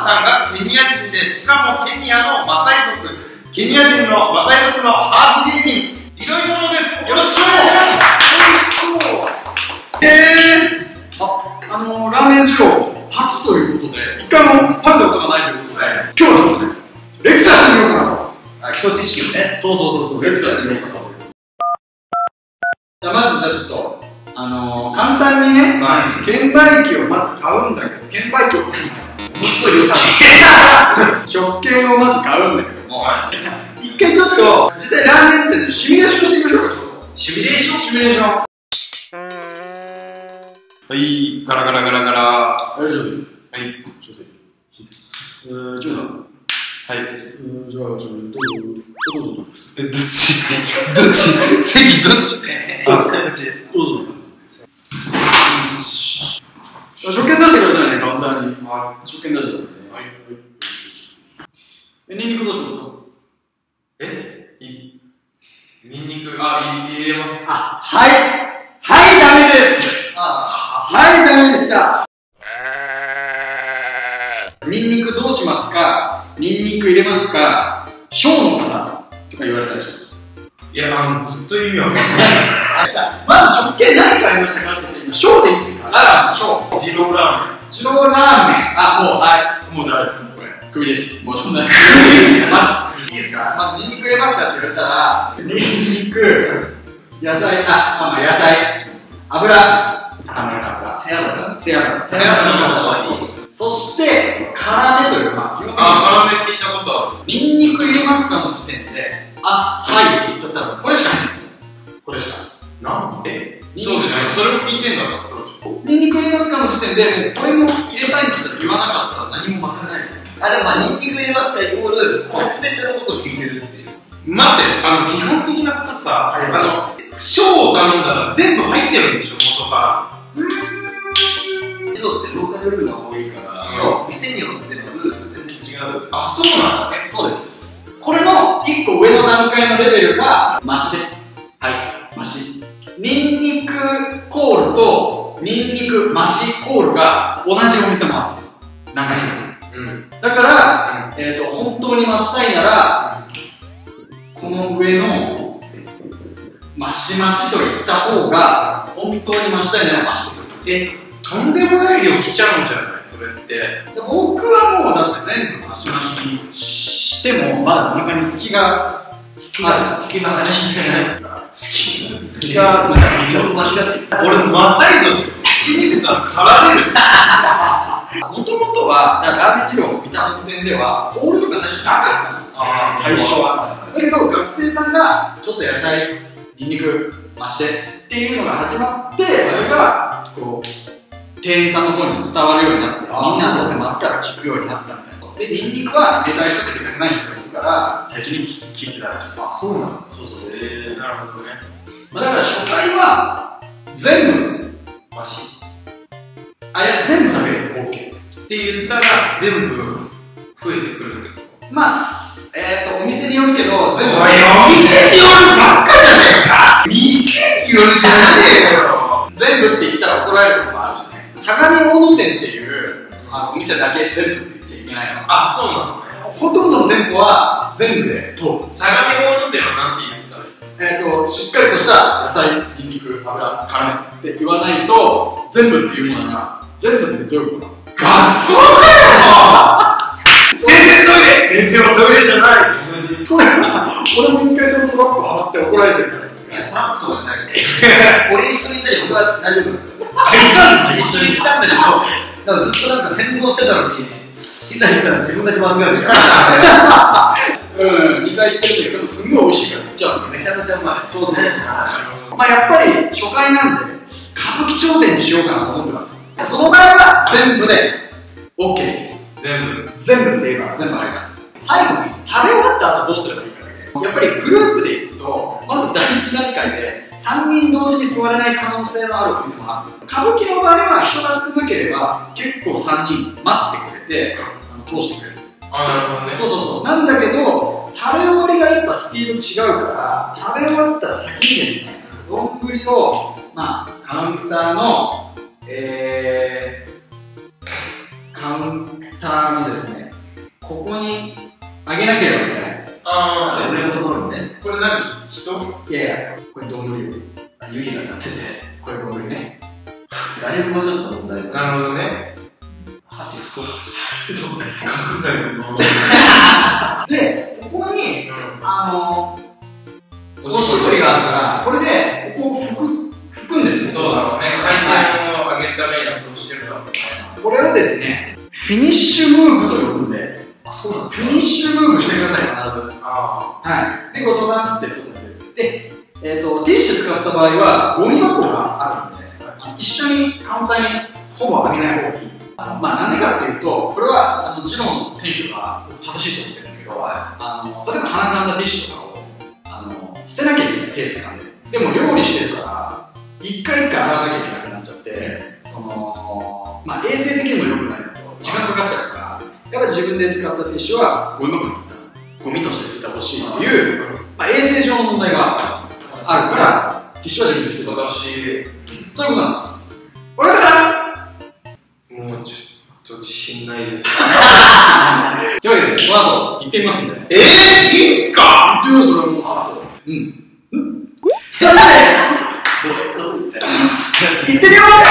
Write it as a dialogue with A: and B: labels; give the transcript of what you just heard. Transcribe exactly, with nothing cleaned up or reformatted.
A: さんがケニア人で、しかもケニアのマサイ族、ケニア人のマサイ族のハーフ芸人、リロイトロです。よろしくお願いします。えー、あ、あのラーメン二郎初ということで、一回も食べたことがないということで、今日はちょっとね、レクチャーしてみようかなと。
B: あ、基礎知識をね。
A: そうそうそうそう、レクチャーしてみようかなと。じゃあまずじゃあちょっと、あのー、簡単にね、はい、券売機をまず買うんだけど、券売機をものすごい予算食券をまず買うんだけども、はい、一回ちょっと実際ラーメン店でシミュレーションしてみましょうか。ちょっとシミュレーションシミュレーションはい、ガラガラガラガラ。はい、上手。はい、上手。えー、ジョーさん。はい。じゃあ、ちょっと、どうぞ。え、どっちどっち席どっちあ、どっちどうぞ。食券出してくださいね、カウンターに。食券出してくださいね。はい。え、ニンニクどうしますか？えいニンニク、あ、入れます。あ、はい。はい、ダメです。はい、ダメでした。ニンニクどうしますか？ニンニク入れますか？小の方とか言われたりします。いや、あの、ずっと意味わかんない。まず食券何買いましたかって言って今、小でいいですか？あら、小。二郎ラーメン。二郎ラーメン。あ、もう、はい。もうダメです。これ。クビです。もうそんな。マジいいですか？まずニンニク入れますかって言われたら、ニンニク、野菜、あ、まあ野菜、油、固めの油、背脂、背脂、背脂の油、そうそう。そして、辛めというか、まあ、基本的に。あ、辛め聞いたことある。ニンニク入れますかの時点で、あ、はいって言っちゃったら、これしかないんですよ。これしか。なんで？そうじゃない。それを聞いてんだから、そうじゃん。ニンニク入れますかの時点で、これも入れたいんだったら言わなかったら何も忘れないですよ。
B: あ、でもまあ、ニンニク入れますかイコール、この全てのことを聞いてるっていう。
A: 待って、あの、基本的なことさ、あの、小を頼んだら全部入ってるんでしょ、元から。うーん。
B: 二郎ってローカルルールが多いから、そう、店によってのルールが全然違う。
A: あ、そうなんです。
B: そうです。
A: これの一個上の段階のレベルが、マシです。はい、マシ。ニンニクコールと、ニンニクマシコールが同じお店もある。中にも。うん、だから、うん、えーと、本当に増したいなら、この上の増し増しといった方が、本当に増したいなら増してくる。え、とんでもない量来ちゃうんじゃないそれって。僕はもうだって全部増し増しにしても、まだ中に隙が、隙が、隙間がね、隙隙が、俺、マサイ族、隙見せたら狩られる。もともとは、ラーメン二郎三田の店では、コールとか最初なかったの。最初は。だけど、学生さんが、ちょっと野菜、ニンニク増してっていうのが始まって、それが、こう、店員さんの方にも伝わるようになって、みんなどうせ増すから聞くようになったみたいな。で、ニンニクは入れたい人と入れたくない人がいるから、最初に聞いてたらしい。あ、そうなんだ。そうそうそう。えー、なるほどね。まあ、だから初回は、全部、増し。あ、いや、全部食べる。OK。って言ったら、全部増えてくるってこと？まあ、えっと、お店によるけど、全部。おい、お店によるばっかじゃねえか。店によるじゃねえよ。全部って言ったら怒られるとこもあるしね。相模大野店っていう、あの、お店だけ全部って言っちゃいけないの。あ、そうなのね。ほとんどの店舗は全部で通る。相模大野店は何て言うんだろう。えっと、しっかりとした野菜、ニンニク、油、辛めって言わないと、全部っていうものが、全部ってどういうこと？学校だよ先生トイレ先生はトイレじゃない同じ俺も一回そのトラップはまって怒られてるから。
B: いや、トラップとかじゃない俺一緒にいたり、俺は大丈夫だった。
A: あ、いたんだ
B: 一緒に行ったんだけど、なんかずっとなんか先導してたのに、いざ行ったら自分だけ間違えてる
A: うん、にかい行ってるけど、すんごい美味しいから行っちゃう。
B: めちゃめちゃうまい。
A: そうですね。まあやっぱり初回なんで、歌舞伎町店にしようかなと思ってます。その場合は全部で OK です。全部全部って言えば全部あります。最後に食べ終わった後どうすればいいかだけ。やっぱりグループで行くと、まず第一段階でさんにん同時に座れない可能性のあるお店もある。歌舞伎の場合は人が少なければ結構さんにん待ってくれて、あの通してくれる。あ、なるほどね。そうそうそう。なんだけど、食べ終わりがやっぱスピード違うから、食べ終わったら先にですね、丼を、まあ、カウンターの、えー、カウン棚のですね、ここにあげなければいけない。
B: ああ、上のところにね。
A: これ何？人？いやいや、これ丼よ。
B: ユリがなってて、
A: これ丼ね。
B: だいぶちょっと問題が。
C: なるほどね。
B: 端太い。
C: 角材の
A: で、ここに、
C: うん、
A: あのー、おしぼりがあるから、これで、ここを拭く、拭くんですよ。
C: そうだろうね。回転を上げるためにはそうしてるだろうね。
A: これをですね、フィニッシュムーブと呼ぶんで、
B: あ、そうなんです
A: フィニッシュムーブしてください、必ず。
C: あ
A: はい。で、ご相談つって外に出る。で、えっ、ー、と、ティッシュ使った場合は、ゴミ箱があるんで、一緒にカウンターにほぼ浴びない方がいい。あのまあ、なんでかっていうと、これは、あの、ジローの店主が正しいと思ってるんだけど、あの、例えば鼻かんだティッシュとかを、あの、捨てなきゃいけない、手掴んで。でも、料理してるから、一回一回洗わなきゃいけなくなっちゃって、その、まあ、衛生的にも良くないのと、時間かかっちゃうから、やっぱり自分で使ったティッシュは、ゴミ箱にゴミとして捨ててほしいという、まあ、衛生上の問題があるから、ティッシュは自分で捨ててほしい。
C: 私、
A: そういうことなんです。わかったかな？
C: もうちょっと自信ないです。
A: というわけで、この後行ってみますんで。
C: えー、いいんすか？
A: 行ってみよう、それはもうちょっと。うん。じゃあね行ってみよう